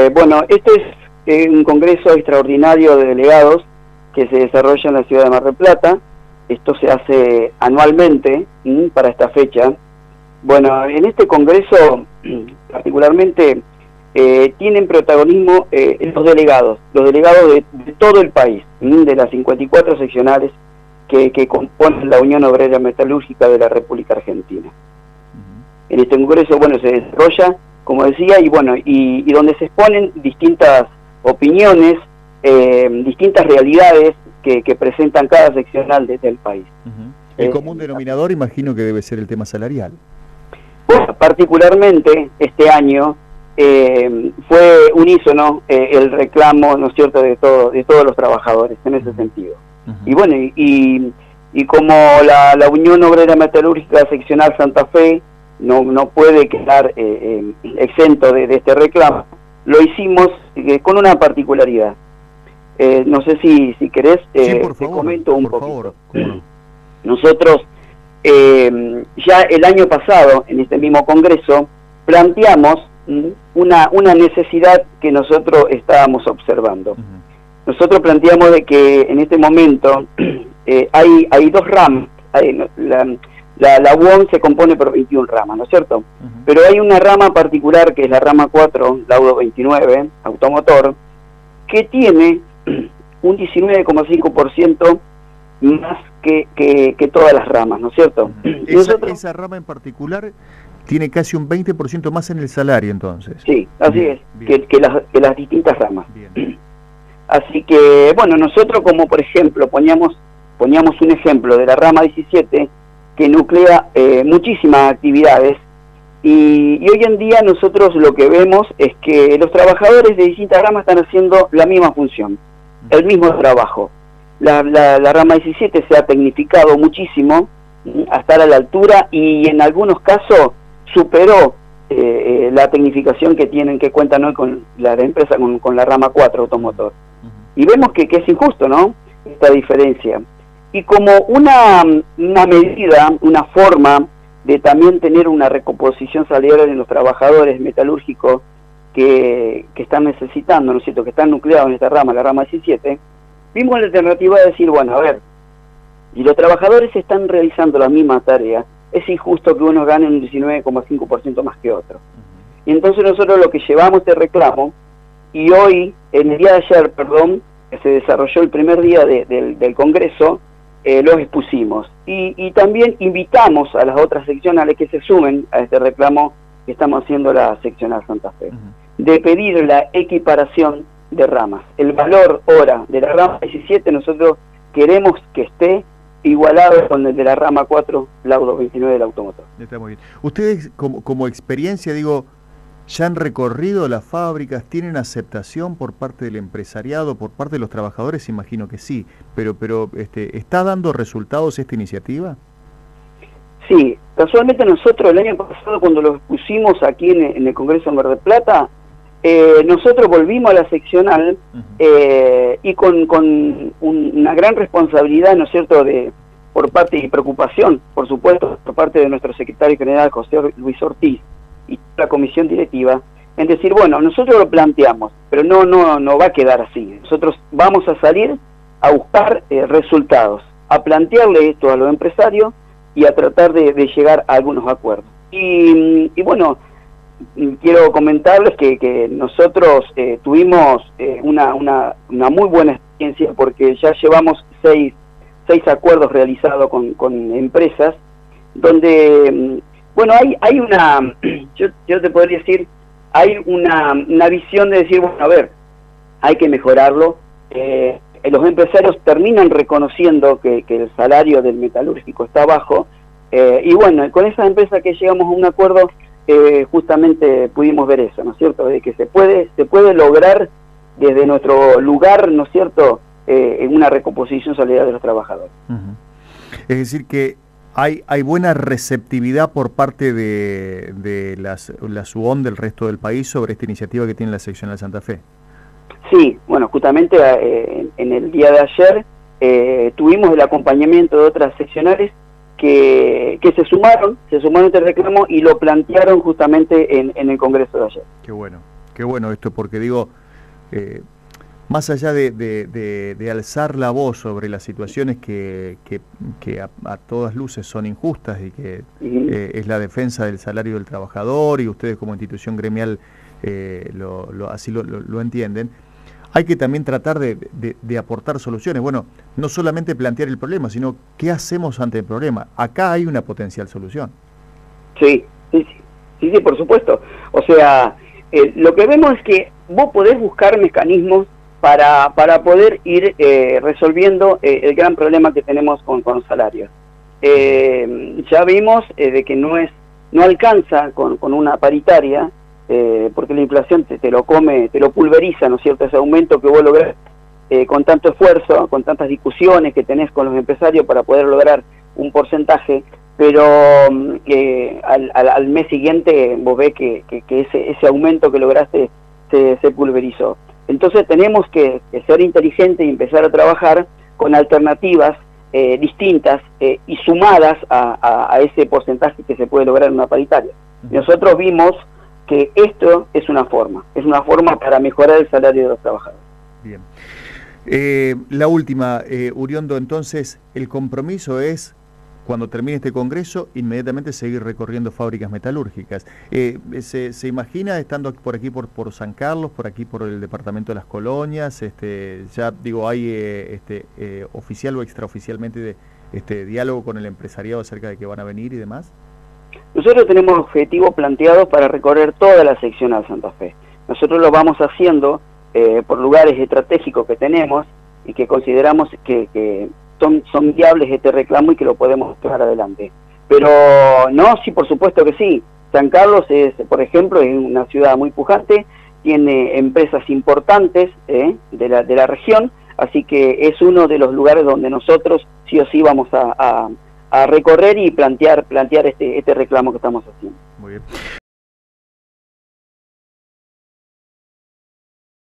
Bueno, este es un congreso extraordinario de delegados que se desarrolla en la ciudad de Mar del Plata. Esto se hace anualmente para esta fecha. Bueno, en este congreso particularmente tienen protagonismo los delegados de todo el país, de las 54 seccionales que componen la Unión Obrera Metalúrgica de la República Argentina. En este congreso, bueno, se desarrolla, como decía, y bueno, y donde se exponen distintas opiniones, distintas realidades que presentan cada seccional desde el país. El común denominador imagino que debe ser el tema salarial. Bueno, particularmente este año fue unísono el reclamo, ¿no es cierto?, de todos los trabajadores en ese sentido. Y bueno, y como la Unión Obrera Metalúrgica Seccional Santa Fe no puede quedar exento de este reclamo, lo hicimos con una particularidad. No sé si querés, sí, por favor, te comento un poquito. Favor. ¿Cómo no? Nosotros ya el año pasado, en este mismo congreso, planteamos una necesidad que nosotros estábamos observando. Nosotros planteamos de que en este momento hay dos ramas. La UON se compone por 21 ramas, ¿no es cierto? Pero hay una rama particular que es la rama 4, laudo 29, automotor, que tiene un 19,5% más que todas las ramas, ¿no es cierto? Esa rama en particular tiene casi un 20% más en el salario, entonces. Sí, así es, que las distintas ramas. Bien. Así que, bueno, nosotros como por ejemplo poníamos un ejemplo de la rama 17 que nuclea muchísimas actividades y hoy en día nosotros lo que vemos es que los trabajadores de distintas ramas están haciendo la misma función, el mismo trabajo. La rama 17 se ha tecnificado muchísimo hasta a la altura y en algunos casos superó la tecnificación que cuentan hoy con la empresa con la rama 4 automotor. Y vemos que es injusto, ¿no?, esta diferencia. Y como una medida, una forma de también tener una recomposición salarial en los trabajadores metalúrgicos que están necesitando, ¿no es cierto?, que están nucleados en esta rama, la rama 17, vimos la alternativa de decir, bueno, a ver, si los trabajadores están realizando la misma tarea, es injusto que uno gane un 19,5% más que otro. Y entonces nosotros lo que llevamos este reclamo, y hoy, en el día de ayer, que se desarrolló el primer día del Congreso, los expusimos. Y también invitamos a las otras seccionales que se sumen a este reclamo que estamos haciendo la seccional Santa Fe, de pedir la equiparación de ramas. El valor hora de la rama 17 nosotros queremos que esté igualado con el de la rama 4, laudo 29 del automotor. Está muy bien. Ustedes, como experiencia, digo, ¿ya han recorrido las fábricas? ¿Tienen aceptación por parte del empresariado, por parte de los trabajadores? Imagino que sí, pero ¿está dando resultados esta iniciativa? Sí, casualmente nosotros el año pasado cuando lo pusimos aquí en el Congreso de Mar del Plata, nosotros volvimos a la seccional y con una gran responsabilidad, ¿no es cierto?, por parte y preocupación, por supuesto, por parte de nuestro secretario general José Luis Ortiz y la comisión directiva, en decir, bueno, nosotros lo planteamos, pero no va a quedar así. Nosotros vamos a salir a buscar resultados, a plantearle esto a los empresarios y a tratar de llegar a algunos acuerdos. Y bueno, quiero comentarles que nosotros tuvimos una muy buena experiencia porque ya llevamos seis acuerdos realizados con empresas donde, bueno, hay una, yo te podría decir, hay una visión de decir, bueno, a ver, hay que mejorarlo. Los empresarios terminan reconociendo que el salario del metalúrgico está bajo, y bueno, con esas empresas que llegamos a un acuerdo, justamente pudimos ver eso, ¿no es cierto?, de que se puede lograr desde nuestro lugar, ¿no es cierto?, en una recomposición salarial de los trabajadores. Es decir que hay buena receptividad por parte de la SUON del resto del país sobre esta iniciativa que tiene la seccional Santa Fe. Sí, bueno, justamente en el día de ayer tuvimos el acompañamiento de otras seccionales que se sumaron a este reclamo y lo plantearon justamente en el Congreso de ayer. Qué bueno, Qué bueno esto, porque digo, más allá de alzar la voz sobre las situaciones que a todas luces son injustas y que es la defensa del salario del trabajador, y ustedes como institución gremial así lo entienden, hay que también tratar de aportar soluciones. Bueno, no solamente plantear el problema, sino qué hacemos ante el problema. Acá hay una potencial solución. Sí, por supuesto. O sea, lo que vemos es que vos podés buscar mecanismos para poder ir resolviendo el gran problema que tenemos con los salarios. Ya vimos de que no alcanza con una paritaria, porque la inflación te lo come, te lo pulveriza, ¿no es cierto? Ese aumento que vos lográs con tanto esfuerzo, con tantas discusiones que tenés con los empresarios para poder lograr un porcentaje, pero al mes siguiente vos ves que ese aumento que lograste se pulverizó. Entonces tenemos que ser inteligentes y empezar a trabajar con alternativas distintas y sumadas a ese porcentaje que se puede lograr en una paritaria. Nosotros vimos que esto es una forma para mejorar el salario de los trabajadores. Bien. La última, Uriondo, entonces el compromiso es, cuando termine este congreso, inmediatamente seguir recorriendo fábricas metalúrgicas. ¿Se imagina estando por aquí por San Carlos, por aquí por el departamento de Las Colonias? Ya digo, hay oficial o extraoficialmente diálogo con el empresariado acerca de que van a venir y demás. Nosotros tenemos objetivos planteados para recorrer toda la seccional Santa Fe. Nosotros lo vamos haciendo por lugares estratégicos que tenemos y que consideramos que son viables este reclamo y que lo podemos llevar adelante. Pero no, sí, por supuesto que sí. San Carlos por ejemplo, es una ciudad muy pujante, tiene empresas importantes de la región, así que es uno de los lugares donde nosotros sí o sí vamos a recorrer y plantear este reclamo que estamos haciendo. Muy bien.